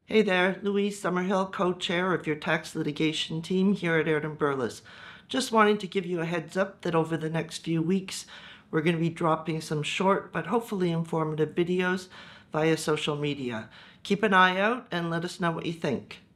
Hey there, Louise Summerhill, co-chair of your tax litigation team here at Berlis. Just wanting to give you a heads up that over the next few weeks, we're going to be dropping some short but hopefully informative videos via social media. Keep an eye out and let us know what you think.